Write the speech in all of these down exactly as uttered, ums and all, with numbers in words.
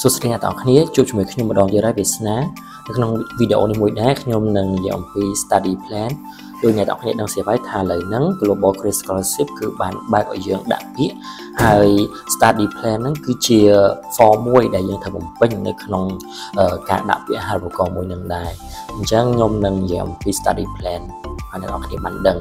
សួស្តីអ្នកទាំងគ្នាជួបជាមួយខ្ញុំម្ដងទៀតហើយវាសនានៅក្នុងវីដេអូនេះមួយដែរខ្ញុំនឹងនិយាយអំពី study plan ដោយអ្នកទាំងគ្នាដឹងស្រាប់ហើយថាឥឡូវហ្នឹង Global Career Scholarship គឺបានបើកឲ្យយើងដាក់ពាក្យហើយ study plan ហ្នឹងគឺជា form មួយដែលយើងត្រូវបំពេញនៅក្នុងការដាក់ពាក្យហៅប្រកបមួយនឹងដែរអញ្ចឹងខ្ញុំនឹងនិយាយអំពី study plan ឲ្យអ្នកទាំងគ្នាបានដឹង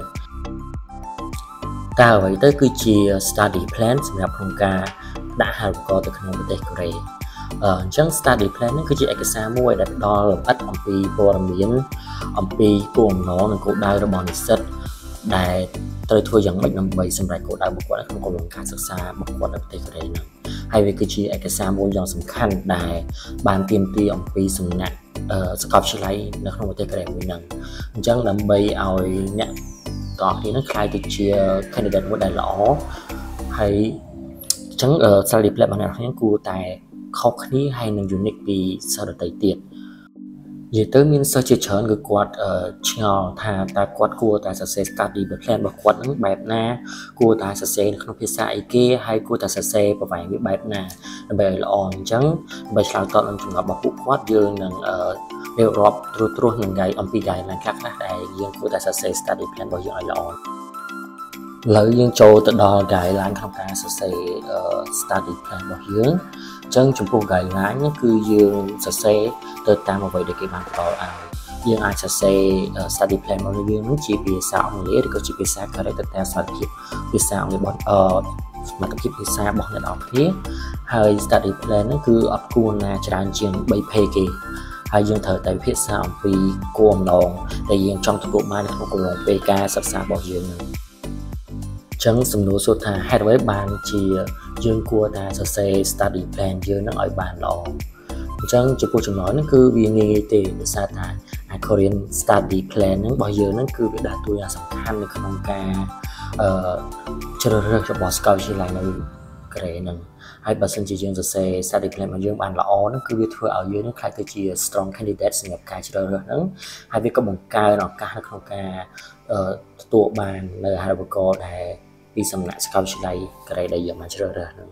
តើអ្វីទៅគឺជា study plan សម្រាប់ក្នុងការដាក់ហៅប្រកបទៅក្នុងប្រទេសកូរ៉េអញ្ចឹង study plan ហ្នឹងគឺជាឯកសារមួយដែលផ្ដល់លម្អិតអំពីព័ត៌មានអំពីគោលបំណងនិងគោលដៅរបស់និស្សិតដែលត្រូវធ្វើយ៉ាងម៉េចដើម្បីសម្រេចគោលដៅរបស់គាត់ក្នុងកំឡុងការសិក្សារបស់គាត់នៅប្រទេសកូរ៉េហ្នឹងហើយវាគឺជាឯកសារមួយយ៉ាងសំខាន់ដែលបានទាមទារអំពីសំណាក់សាកលវិទ្យាល័យនៅក្នុងប្រទេសកូរ៉េមួយហ្នឹងអញ្ចឹងដើម្បីឲ្យអ្នកតោះគ្នានឹងខ្លាយទៅជា candidate មួយដែលល្អហើយអញ្ចឹង study plan របស់អ្នកខ្ញុំគួរតែខុសគ្នាហើយនឹង unique ពីសិស្សដទៃទៀតនិយាយទៅមានសិស្សជាច្រើនគឺគាត់ឆ្ងល់ថាតើគាត់គួរតែសរសេរ study plan របស់គាត់នឹងបែបណាគួរតែសរសេរនៅក្នុងភាសាអីគេហើយគួរតែសរសេរប្រវែងវាបែបណាដើម្បីឲ្យល្អអញ្ចឹងដើម្បីឆ្លើយតបនឹងចម្ងល់របស់ពួកគាត់យើងនឹងរៀបរាប់ត្រួសត្រាសនឹងថ្ងៃអំពី guideline ខ្លះៗដែលយើងគួរតែសរសេរ study plan របស់យើងឲ្យល្អឥឡូវយើងចូលទៅដល់ guideline ក្នុងការសរសេរ study plan របស់យើងអញ្ចឹងចំពោះ guideline នេះគឺយើងសរសេរទៅតាមអ្វីដែលគេបានផ្ដល់ឲ្យយើងអាចសរសេរ study plan របស់យើងនឹងជាភាសាអង់គ្លេសឬក៏ជាភាសាកូរ៉េទៅតាមសមត្ថភាពភាសាអង់គ្លេសរបស់អឺសមត្ថភាពភាសារបស់អ្នកនរគ្នាហើយ study plan ហ្នឹងគឺអត់គួរណាច្រើនជាង3 page គេហើយយើងត្រូវតែពិភាក្សាអំពីគោលបំណងដែលយើងចង់ទទួលបានក្នុងកំឡុងពេលការសិក្សារបស់យើងហ្នឹងចឹងសំណួរសួរថាហេតុអ្វីបានជាយើងគួរតែសរសេរ study plan យើងនឹងឲ្យបានល្អអញ្ចឹងចំពោះចំណុចហ្នឹងគឺវាងាយទេដោយសារថា Korean study plan ហ្នឹងរបស់យើងហ្នឹងគឺវាដើរតួយ៉ាងសំខាន់នៅក្នុងការអឺជ្រើសរើសរបស់សាកលវិទ្យាល័យនៅកូរ៉េហ្នឹងហើយបើសិនជាយើងសរសេរ study plan របស់យើងបានល្អហ្នឹងគឺវាធ្វើឲ្យយើងនឹងក្លាយទៅជា strong candidate សម្រាប់ការជ្រើសរើសហ្នឹងហើយវាក៏បង្កើនឱកាសនៅក្នុងការទទួលបាននៅអាហារូបករណ៍ដែលពីសំណាក់សាកលវិទ្យាល័យកូរ៉េដែលយើងបានជ្រើសរើសហ្នឹង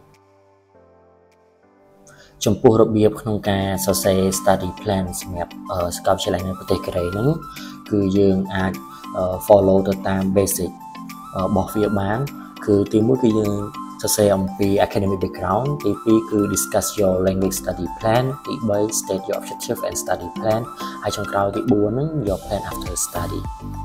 ចំពោះរបៀបក្នុងការសរសេរ study plan សម្រាប់សាកលវិទ្យាល័យនៅប្រទេសកូរ៉េហ្នឹងគឺយើងអាច follow ទៅតាម basic របស់វាបានគឺទីមួយគឺយើងសរសេរអំពី academic background ទីពីរគឺ discuss your language study plan ទីបី state your objective and study plan ហើយចុងក្រោយទីបួនហ្នឹង your plan after study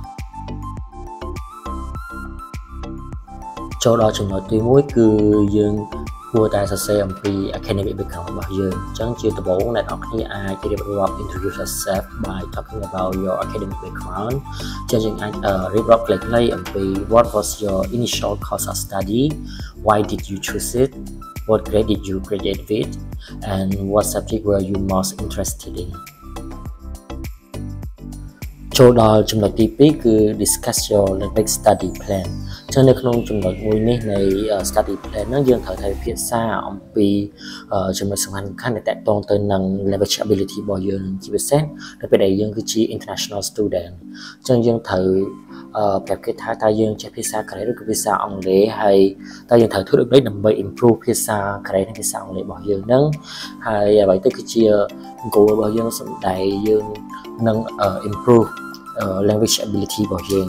ចូលដល់ចំណុចទីមួយគឺយើងគួរតែសរសេរអំពី academic background របស់យើងអញ្ចឹងជាដំបូងអ្នកនរគ្នាអាចរៀបរាប់ introduce yourself by talking about your academic background អញ្ចឹងយើងអាចរៀបរាប់ខ្លីៗអំពី what was your initial course of study why did you choose it what grade did you graduate with and what subject were you most interested in ចូលដល់ចំណុចទីពីរគឺ discuss your language study planចឹងនៅក្នុងចំណុចមួយនេះនៃ study plan ហ្នឹងយើងត្រូវតែពិភាក្សាអំពីចំណុចសំខាន់ៗដែលតកតងទៅនឹង language ability របស់យើងជាពិសេសនៅពេលដែលយើងគឺជា international student ចឹងយើងត្រូវប្រាប់គេថាតើយើងចេះភាសាកូរ៉េឬក៏ភាសាអង់គ្លេសហើយតើយើងត្រូវធ្វើដូចម្តេចដើម្បី improve ភាសាកូរ៉េនិងភាសាអង់គ្លេសរបស់យើងហ្នឹងហើយអ្វីទៅគឺជា goal របស់យើងសម្ដែងយើងនឹង improve language ability របស់យើង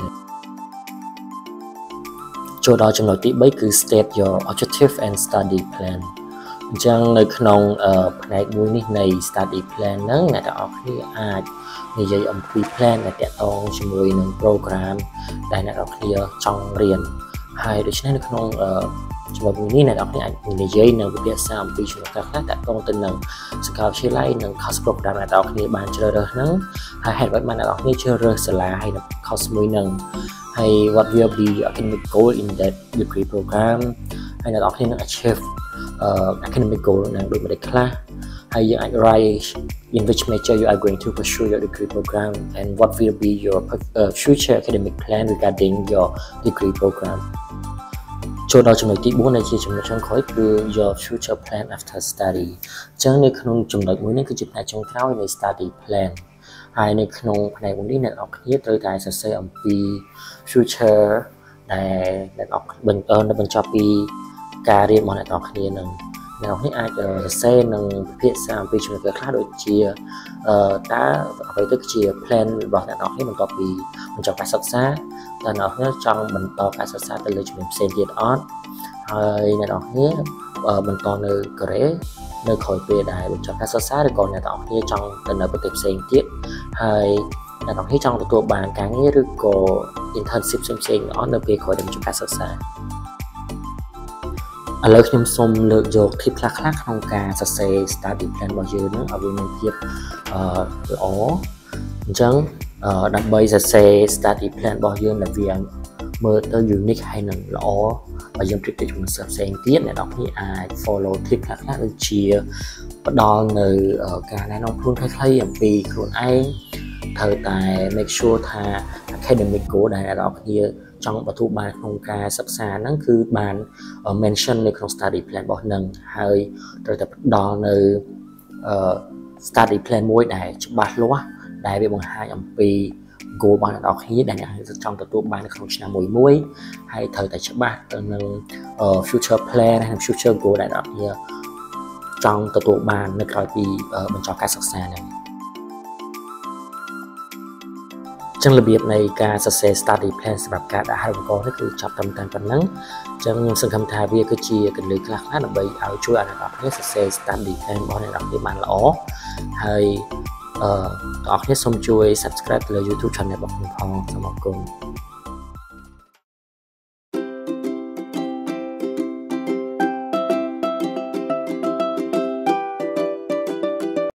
ចូលដល់ចំណុចទីបីគឺ state your objective and study plan អញ្ចឹងនៅក្នុងផ្នែកមួយនេះនៃ study plan ហ្នឹងអ្នកទាំងអស់គ្នាអាចនិយាយអំពី plan ដែលទាក់ទងជាមួយនឹង program ដែលអ្នកទាំងអស់គ្នាចង់រៀនហើយដូច្នេះនៅក្នុងចំណុចមួយនេះអ្នកទាំងអស់គ្នាអាចនិយាយនៅវិទ្យាសាស្ត្រអំពីចំណុចខ្លះៗទាក់ទងទៅនឹងសាកលវិទ្យាល័យនិង course program ដែលអ្នកទាំងអស់គ្នាបានជ្រើសរើសហ្នឹងហើយហេតុអ្វីបានអ្នកទាំងអស់គ្នាជ្រើសរើសសាលាហើយនៅ course មួយហ្នឹងហើយ what will be academic goal in that degree program ហើយអ្នកទាំងអស់គ្នានឹង achieve academic goal នឹងដូចមួយខ្លះហើយយើងអាច write in which major you are going to pursue your degree program and what will be your uh, future academic plan regarding your degree program ចូលដល់ចំណុចទីបួនដែលជាចំណុចចុងក្រោយគឺ your future plan after study អញ្ចឹងនៅក្នុងចំណុចមួយនេះគឺជាផ្នែកចុងក្រោយនៃ study plan ហើយនៅក្នុងផ្នែកមួយនេះអ្នកនរគ្នាត្រូវតែសរសេរអំពី future ដែលអ្នកនរបន្តនៅបញ្ចប់ពីការរៀនរបស់អ្នកនរគ្នានឹង nào hết ai xe nâng phía sau vì chúng ta khác đôi chia ta với tức chia plan bảo là nó hết mình tập vì mình chọn cái sắp xa là nó hết trong mình to cái sắp xa từ lời chúng mình xem tiền on hơi này nó hết mình to nơi cái nơi khỏi về đài mình chọn cái sắp xa được còn này nó hết trong lần nào tiếp xem tiếp hay là nó hết trongตัวbàn cái nghĩa được có internship xem xem nó nơi về khỏi đừng chọn cái sắp xa ở lớp nhóm xôm lựa dột thì khác khác trong cả sắp xếp study plan bao nhiêu nữa ở bên mình tiếp ó chẳng đặc biệt sắp xếp study plan bao nhiêu là việc mơ tới unique hay là lõ và dân trực tiếp chúng sắp xếp tiết này đọc như ai follow tiếp khác khác được chia bắt đầu từ ở cả này nó luôn thay thay em vì luôn anh thời tại make sure tha academic của đại học như trongประตูบานของการศึกษานั่นคือบาน mention ในของ study plan บอกหนึ่งให้โดยแต่ดอใน study plan มวยได้จุดบาดล้วนได้ไปบางhai âmปี go บานดอกนี้ได้เนี่ยtrong ประตูบานของชั้นมวยมวยให้thời tạiจุดบาดตัวหนึ่ง future plan hay future go ได้ดอกนี้trong ประตูบานในคราวปีบรรจบการศึกษาเนี่ยจังระเบียบในการศึกษา study plan สำหรับการอาหารอุปกรณ์ก็คือจับตำตามกันนั้นจังสังคมทาวีก็เชียกันเลยคลาสนั้นไปเอาช่วยอ่านออกให้ศึกษา study plan บอลในระดับที่มันละอ๋อให้ออกให้สมช่วย subscribe เลย YouTube channel บอกคุณพองสมองกุล